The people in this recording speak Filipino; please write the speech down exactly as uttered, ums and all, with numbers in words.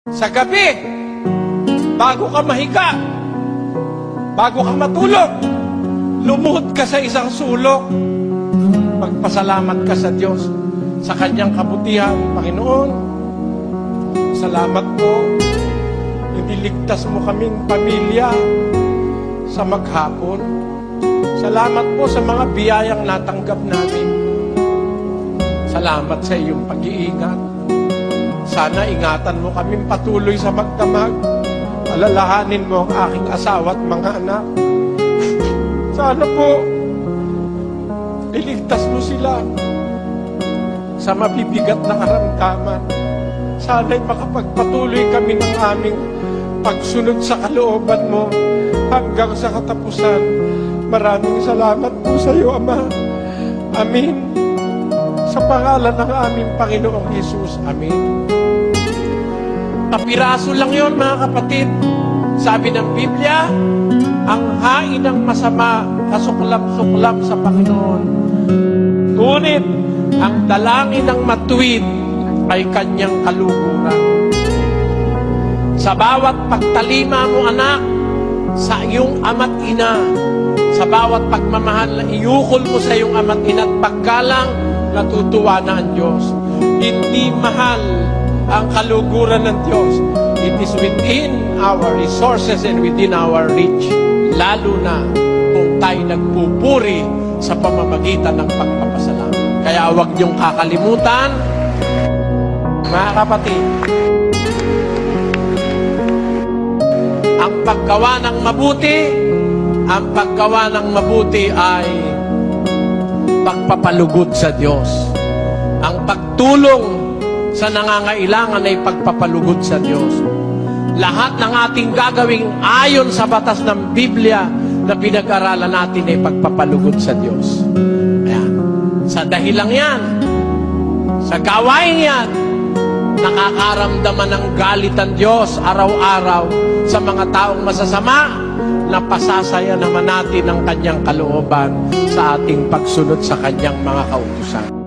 Sa gabi, bago ka mahiga, bago ka matulog, lumuhod ka sa isang sulok. Magpasalamat ka sa Diyos sa Kanyang kabutihan. Panginoon, salamat po. Iniligtas mo kaming pamilya sa maghapon. Salamat po sa mga biyayang natanggap namin. Salamat sa iyong pag-iingat. Sana ingatan mo kaming patuloy sa magdamag. Alalahanin mo ang aking asawa at mga anak. Sana po, iligtas mo sila sa mabibigat na karamdaman. Sana'y makapagpatuloy kami ng aming pagsunod sa kalooban mo hanggang sa katapusan. Maraming salamat po sa iyo, Ama. Amin. Sa pangalan ng aming Panginoong Jesus. Amin. Kapiraso lang yon, mga kapatid. Sabi ng Biblia, ang hain ng masama, kasuklam-suklam sa Panginoon. Ngunit, ang dalangin ng matuwid ay kanyang kaluguran. Sa bawat pagtalima mo, anak, sa iyong ama't ina, sa bawat pagmamahal na iukol mo sa iyong ama't ina at paggalang, natutuwa na ang Diyos. Hindi mahal ang kaluguran ng Diyos. It is within our resources and within our reach. Lalo na kung tayo nagpupuri sa pamamagitan ng pagpapasalamat. Kaya huwag niyong kakalimutan, mga kapatid, ang paggawa ng mabuti, ang paggawa ng mabuti ay pagpapalugod sa Diyos. Ang pagtulong sa nangangailangan ay pagpapalugod sa Diyos. Lahat ng ating gagawing ayon sa batas ng Biblia na pinag-aralan natin ay pagpapalugod sa Diyos. Ayan. Sa dahilang yan, sa gawain yan, nakakaramdaman ng galit ang Diyos araw-araw sa mga taong masasama, na pasasaya naman natin ang kanyang kalooban sa ating pagsunod sa kanyang mga kautusan.